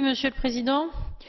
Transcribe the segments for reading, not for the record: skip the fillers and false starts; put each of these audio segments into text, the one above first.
Monsieur le Président.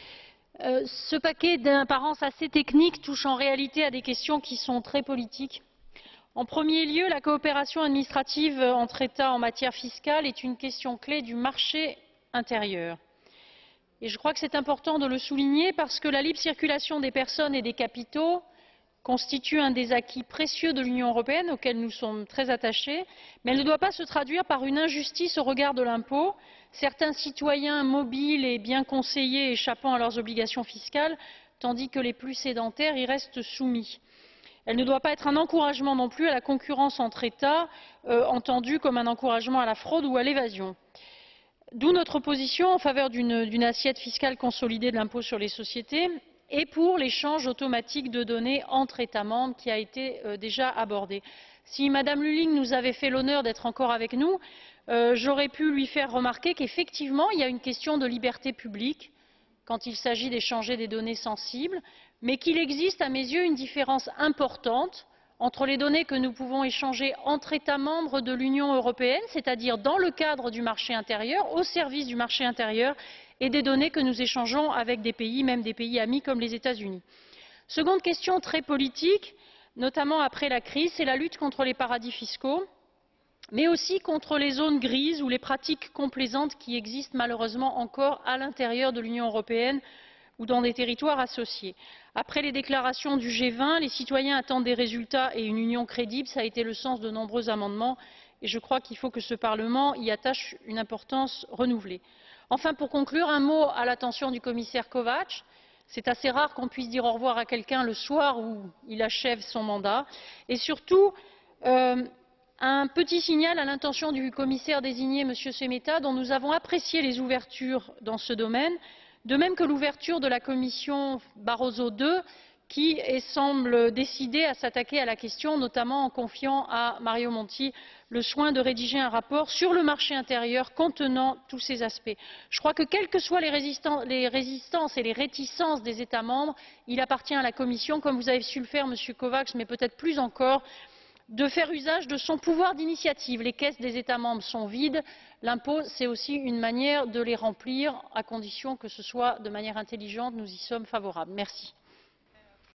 Ce paquet d'apparence assez technique touche en réalité à des questions qui sont très politiques. En premier lieu, la coopération administrative entre États en matière fiscale est une question clé du marché intérieur. Et je crois que c'est important de le souligner parce que la libre circulation des personnes et des capitaux constitue un des acquis précieux de l'Union européenne auquel nous sommes très attachés, mais elle ne doit pas se traduire par une injustice au regard de l'impôt, certains citoyens mobiles et bien conseillés échappant à leurs obligations fiscales, tandis que les plus sédentaires y restent soumis. Elle ne doit pas être un encouragement non plus à la concurrence entre États, entendue comme un encouragement à la fraude ou à l'évasion. D'où notre position en faveur d'une assiette fiscale consolidée de l'impôt sur les sociétés et pour l'échange automatique de données entre États membres qui a été déjà abordé. Si Mme Lulling nous avait fait l'honneur d'être encore avec nous, j'aurais pu lui faire remarquer qu'effectivement il y a une question de liberté publique quand il s'agit d'échanger des données sensibles, mais qu'il existe à mes yeux une différence importante entre les données que nous pouvons échanger entre États membres de l'Union européenne, c'est-à-dire dans le cadre du marché intérieur, au service du marché intérieur, et des données que nous échangeons avec des pays, même des pays amis comme les États-Unis. Seconde question très politique, notamment après la crise, c'est la lutte contre les paradis fiscaux, mais aussi contre les zones grises ou les pratiques complaisantes qui existent malheureusement encore à l'intérieur de l'Union européenne ou dans des territoires associés. Après les déclarations du G20, les citoyens attendent des résultats et une union crédible. Ça a été le sens de nombreux amendements et je crois qu'il faut que ce Parlement y attache une importance renouvelée. Enfin, pour conclure, un mot à l'attention du commissaire Kovács. C'est assez rare qu'on puisse dire au revoir à quelqu'un le soir où il achève son mandat. Et surtout, un petit signal à l'intention du commissaire désigné, M. Šemeta, dont nous avons apprécié les ouvertures dans ce domaine, de même que l'ouverture de la commission Barroso II, qui semble décidée à s'attaquer à la question, notamment en confiant à Mario Monti le soin de rédiger un rapport sur le marché intérieur contenant tous ces aspects. Je crois que, quelles que soient les résistances et les réticences des États membres, il appartient à la Commission, comme vous avez su le faire, Monsieur Kovács, mais peut-être plus encore, de faire usage de son pouvoir d'initiative. Les caisses des États membres sont vides. L'impôt, c'est aussi une manière de les remplir, à condition que ce soit de manière intelligente. Nous y sommes favorables. Merci.